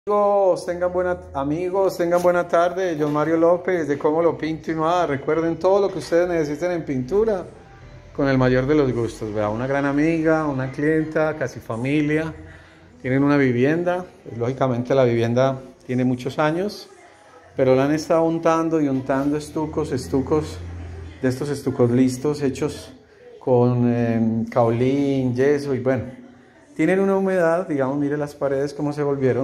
Amigos, tengan buena tarde. John Mario López de Cómo Lo Pinto y Más. Recuerden todo lo que ustedes necesiten en pintura con el mayor de los gustos. Vea, una gran amiga, una clienta, casi familia. Tienen una vivienda. Pues, lógicamente la vivienda tiene muchos años, pero la han estado untando y untando estucos de estos estucos listos, hechos con caolín, yeso y bueno, tienen una humedad, digamos, mire las paredes cómo se volvieron.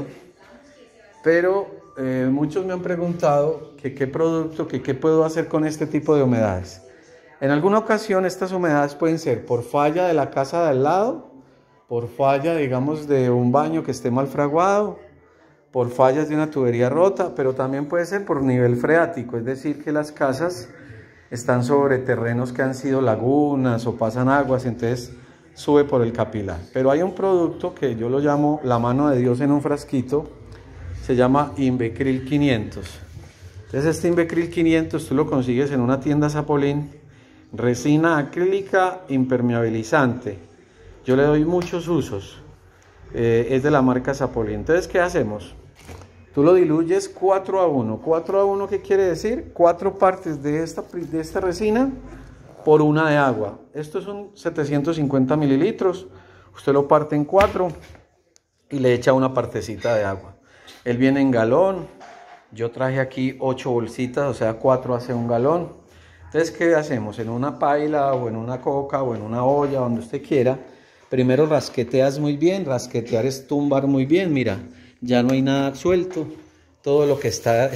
Pero muchos me han preguntado que qué producto, que qué puedo hacer con este tipo de humedades. En alguna ocasión estas humedades pueden ser por falla de la casa de al lado, por falla, digamos, de un baño que esté mal fraguado, por fallas de una tubería rota, pero también puede ser por nivel freático, es decir, que las casas están sobre terrenos que han sido lagunas o pasan aguas, entonces sube por el capilar. Pero hay un producto que yo lo llamo la mano de Dios en un frasquito. Se llama Invecril 500. Entonces este Invecril 500 tú lo consigues en una tienda Zapolín. Resina acrílica impermeabilizante. Yo le doy muchos usos. Es de la marca Zapolín. Entonces, ¿qué hacemos? Tú lo diluyes 4:1. 4:1, ¿qué quiere decir? 4 partes de esta resina por una de agua. Esto son 750 mililitros. Usted lo parte en 4 y le echa una partecita de agua. Él viene en galón, yo traje aquí 8 bolsitas, o sea 4 hace un galón. Entonces, ¿qué hacemos? En una paila o en una coca o en una olla, donde usted quiera, primero rasqueteas muy bien. Rasquetear es tumbar muy bien, mira, ya no hay nada suelto, todo lo que está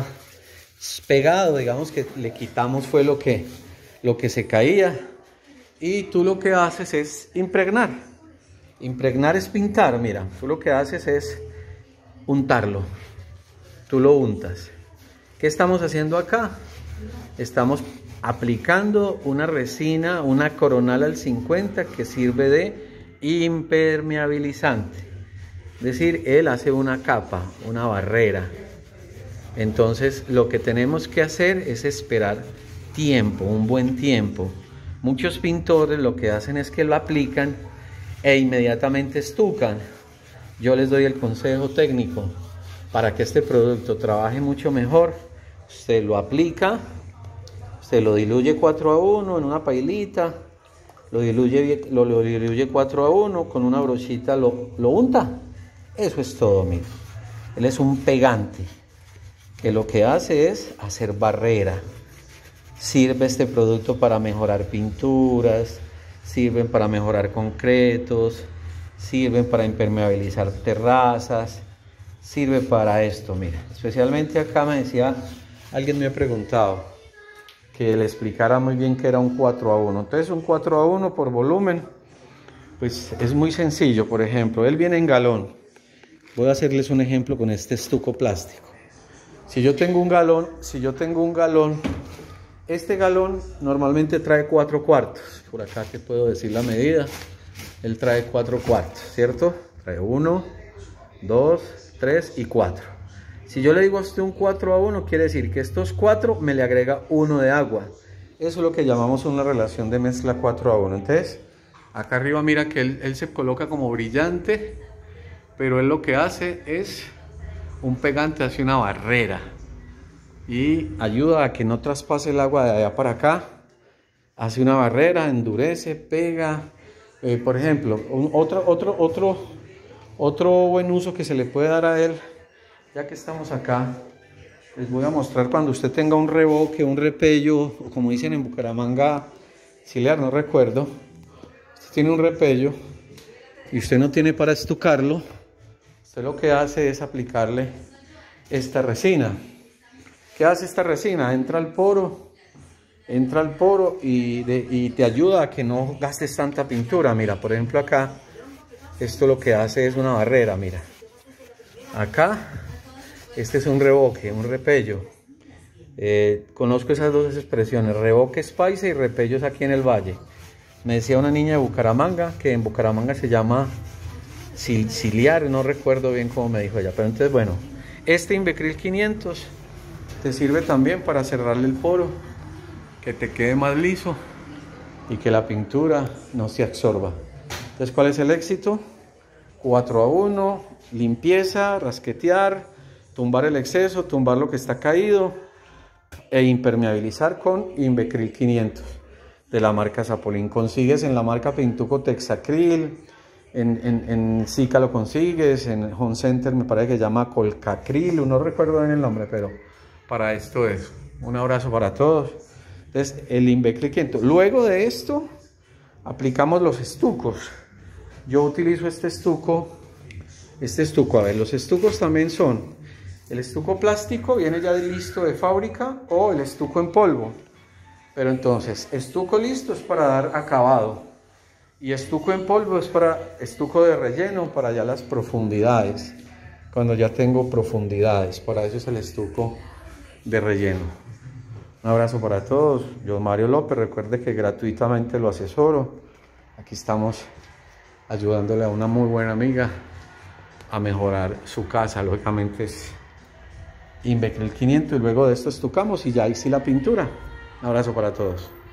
pegado, digamos que le quitamos fue lo que se caía. Y tú lo que haces es impregnar. Impregnar es pintar, mira, tú lo que haces es untarlo, tú lo untas. ¿Qué estamos haciendo acá? Estamos aplicando una resina, una Coronal al 50 que sirve de impermeabilizante. Es decir, él hace una capa, una barrera. Entonces, lo que tenemos que hacer es esperar tiempo, un buen tiempo. Muchos pintores lo que hacen es que lo aplican e inmediatamente estucan. Yo les doy el consejo técnico para que este producto trabaje mucho mejor. Usted lo aplica, usted lo diluye 4:1 en una pailita, lo diluye 4:1 con una brochita, lo unta. Eso es todo, amigo. Él es un pegante que lo que hace es hacer barrera. Sirve este producto para mejorar pinturas, sirven para mejorar concretos, sirven para impermeabilizar terrazas, sirve para esto, mira. Especialmente acá me decía, alguien me ha preguntado que le explicara muy bien que era un 4:1. Entonces un 4:1 por volumen, pues es muy sencillo. Por ejemplo, él viene en galón. Voy a hacerles un ejemplo con este estuco plástico. Si yo tengo un galón, este galón normalmente trae 4/4. Por acá que puedo decir la medida. Él trae 4/4, ¿cierto? Trae 1, 2, 3 y 4. Si yo le digo a usted un 4:1, quiere decir que estos 4 me le agrega 1 de agua. Eso es lo que llamamos una relación de mezcla 4:1. Entonces, acá arriba mira que él se coloca como brillante, pero él lo que hace es un pegante, hace una barrera y ayuda a que no traspase el agua de allá para acá. Hace una barrera, endurece, pega. Por ejemplo, otro buen uso que se le puede dar a él, ya que estamos acá, les voy a mostrar cuando usted tenga un reboque, un repello, o como dicen en Bucaramanga, auxiliar, no recuerdo. Usted tiene un repello y usted no tiene para estucarlo, usted lo que hace es aplicarle esta resina. ¿Qué hace esta resina? Entra al poro y te ayuda a que no gastes tanta pintura. Mira, por ejemplo acá, esto lo que hace es una barrera, mira. Acá, este es un reboque, un repello. Conozco esas dos expresiones, reboque es paisa y repello es aquí en el valle. Me decía una niña de Bucaramanga, que en Bucaramanga se llama ciliar, no recuerdo bien cómo me dijo ella. Pero entonces, bueno, este Invecril 500 te sirve también para cerrarle el poro, que te quede más liso y que la pintura no se absorba. Entonces, ¿cuál es el éxito? 4-a-1, limpieza, rasquetear, tumbar el exceso, tumbar lo que está caído e impermeabilizar con Invecril 500 de la marca Zapolín. Consigues en la marca Pintuco Texacril, en Zika lo consigues, en Home Center me parece que se llama Colcacril, no recuerdo bien el nombre, pero para esto es. Un abrazo para todos. Entonces, el Invecril 500. Luego de esto, aplicamos los estucos. Yo utilizo este estuco, a ver, los estucos también son el estuco plástico, viene ya listo de fábrica, o el estuco en polvo. Pero entonces, estuco listo es para dar acabado, y estuco en polvo es para estuco de relleno, para ya las profundidades, cuando ya tengo profundidades, para eso es el estuco de relleno. Un abrazo para todos. Yo, Mario López, recuerde que gratuitamente lo asesoro. Aquí estamos ayudándole a una muy buena amiga a mejorar su casa. Lógicamente es Invecril 500 y luego de esto estucamos y ya hice la pintura. Un abrazo para todos.